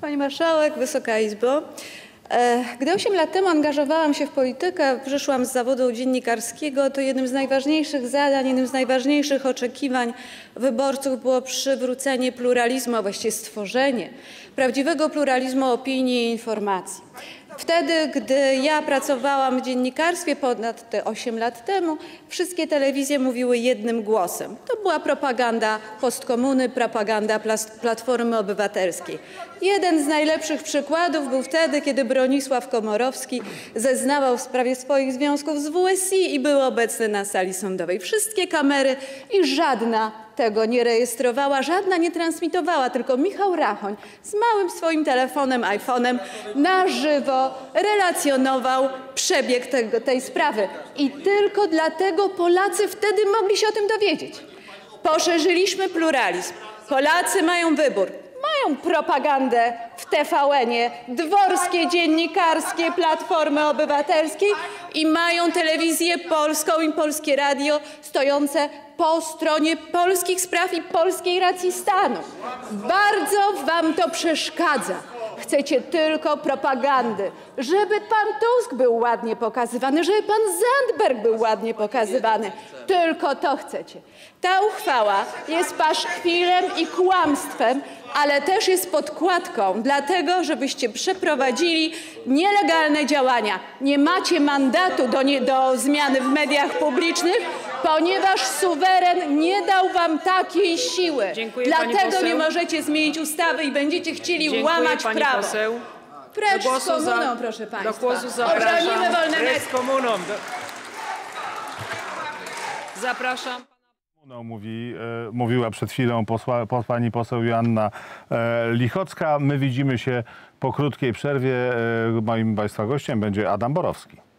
Pani Marszałek, Wysoka Izbo. Gdy 8 lat temu angażowałam się w politykę, przyszłam z zawodu dziennikarskiego, to jednym z najważniejszych zadań, jednym z najważniejszych oczekiwań wyborców było przywrócenie pluralizmu, a właściwie stworzenie prawdziwego pluralizmu opinii i informacji. Wtedy, gdy ja pracowałam w dziennikarstwie ponad te 8 lat temu, wszystkie telewizje mówiły jednym głosem. To była propaganda postkomuny, propaganda Platformy Obywatelskiej. Jeden z najlepszych przykładów był wtedy, kiedy Bronisław Komorowski zeznawał w sprawie swoich związków z WSI i był obecny na sali sądowej. Wszystkie kamery i żadna tego nie rejestrowała, żadna nie transmitowała, tylko Michał Rachoń z małym swoim telefonem, iPhone'em na żywo relacjonował przebieg tej sprawy. I tylko dlatego Polacy wtedy mogli się o tym dowiedzieć. Poszerzyliśmy pluralizm. Polacy mają wybór. Mają propagandę w TVN-ie, dworskie, dziennikarskie Platformy Obywatelskiej i mają telewizję polską i Polskie Radio stojące po stronie polskich spraw i polskiej racji stanu. Bardzo wam to przeszkadza. Chcecie tylko propagandy, żeby pan Tusk był ładnie pokazywany, żeby pan Zandberg był ładnie pokazywany. Tylko to chcecie. Ta uchwała jest paszkwilem i kłamstwem, ale też jest podkładką dlatego, żebyście przeprowadzili nielegalne działania. Nie macie mandatu do zmiany w mediach publicznych, ponieważ suweren nie dał wam takiej siły. Dziękuję, dlatego nie możecie zmienić ustawy i będziecie chcieli łamać prawo. Poseł. Precz z komuną, proszę państwa. Do głosu zapraszam. Obronimy wolne media. Z komuną. Zapraszam. Mówiła przed chwilą pani poseł Joanna Lichocka. My widzimy się po krótkiej przerwie. Moim państwa gościem będzie Adam Borowski.